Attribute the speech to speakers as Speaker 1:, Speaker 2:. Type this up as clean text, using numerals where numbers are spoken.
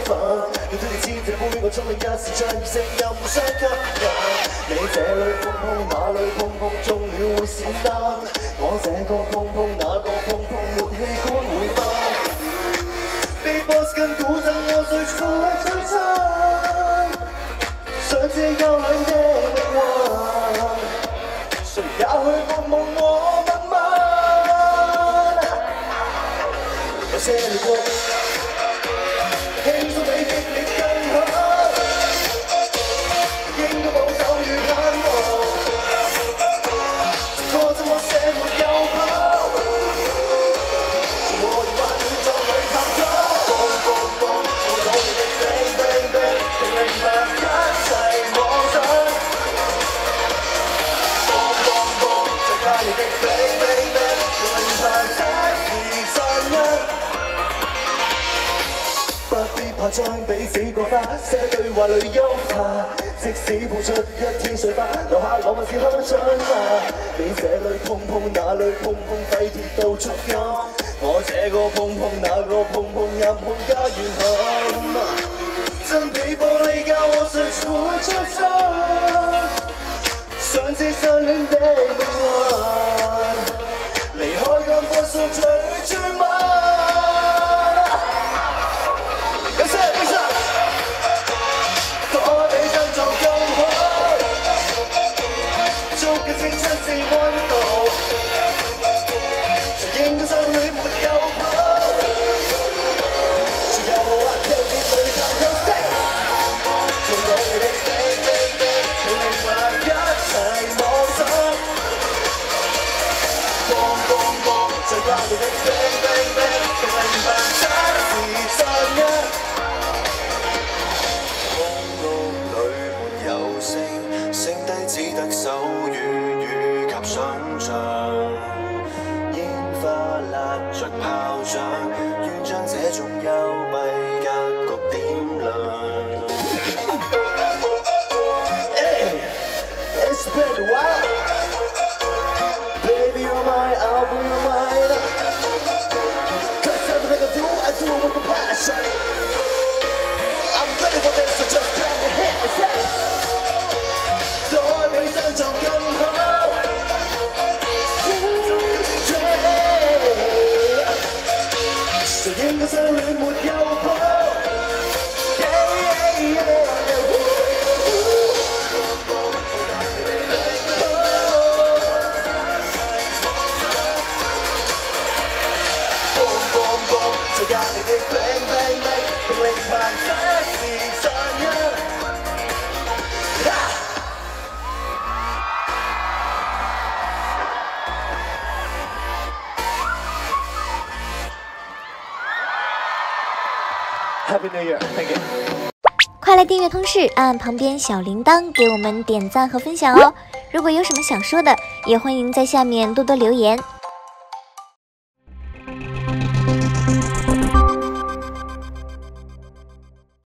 Speaker 1: 分。要對你千隻杯，我衝向一時唱與聲音互相吸引。你這裏碰碰，那裏碰碰，中了會閃燈。我這個碰碰，那個碰碰，沒氣管會崩。Beatbox 跟古箏，我最初係最真。想知幽戀的命運，誰也去碰碰我問問。有些你過，輕鬆比激烈更好，應該保守與冷漠，我怎麼捨沒有跑，我已幻想在裏探討。Boom boom boom，我努力的 bang bang bang，並明白一切妄想。Boom boom boom，再加你的 bang bang bang，並明白這是真因。不必怕將彼此過花，寫喺對話裏優化。即使付出一天水花，留下我還是香腸啊！你這裏碰碰，那裏碰碰，廢鐵到觸感。我這個碰碰，那個碰碰，任碰加怨恨。真皮玻璃教我誰才會最真，想知相戀的命運，離開咁快速最絕望。
Speaker 2: Happy New Year! Thank you.
Speaker 3: 快来订阅通识，按旁边小铃铛给我们点赞和分享哦！如果有什么想说的，也欢迎在下面多多留言。